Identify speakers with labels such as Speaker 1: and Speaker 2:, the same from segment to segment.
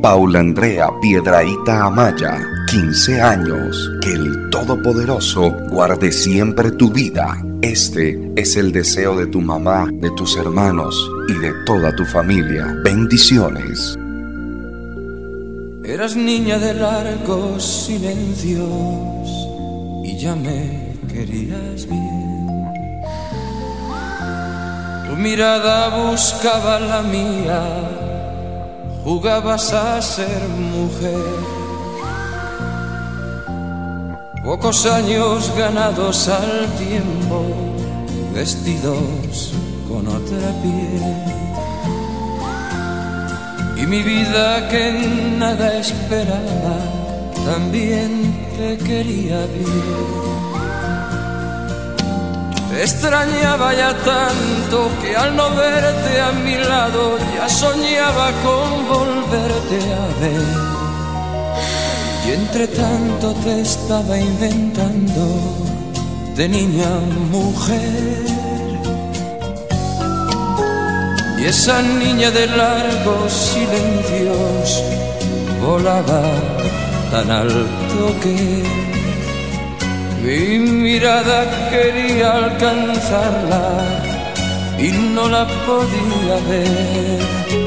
Speaker 1: Paula Andrea Piedrahita Amaya, 15 años. Que el Todopoderoso guarde siempre tu vida. Este es el deseo de tu mamá, de tus hermanos y de toda tu familia. Bendiciones.
Speaker 2: Eras niña de largos silencios y ya me querías bien. Tu mirada buscaba la mía, jugabas a ser mujer. Pocos años ganados al tiempo, vestidos con otra piel. Y mi vida que nada esperaba, también te quería bien. Te extrañaba ya tanto que al no verte a mi lado ya soñaba con volverte a ver. Y entre tanto te estaba inventando de niña a mujer. Y esa niña de largos silencios volaba tan alto que mi mirada quería alcanzarla y no la podía ver.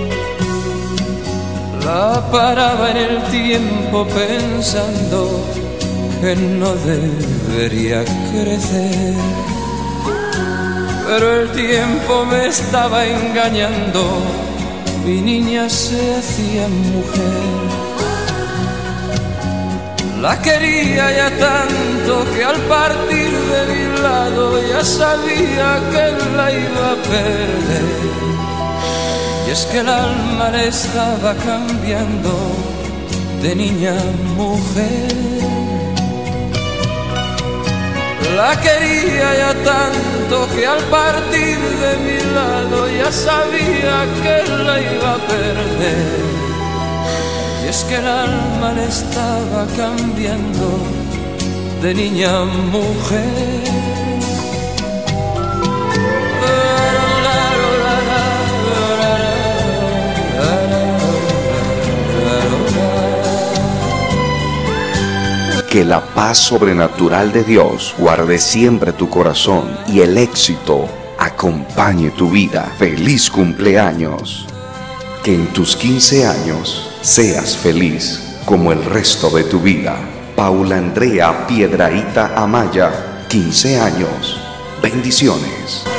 Speaker 2: La paraba en el tiempo pensando que no debería crecer. Pero el tiempo me estaba engañando, mi niña se hacía mujer. La quería ya tanto que al partir de mi lado ya sabía que la iba a perder. Y es que el alma le estaba cambiando de niña a mujer. La quería ya tanto que al partir de mi lado ya sabía que la iba a perder. Y es que el alma le estaba cambiando de niña a mujer.
Speaker 1: Que la paz sobrenatural de Dios guarde siempre tu corazón y el éxito acompañe tu vida. ¡Feliz cumpleaños! Que en tus 15 años seas feliz como el resto de tu vida. Paula Andrea Piedrahita Amaya, 15 años. Bendiciones.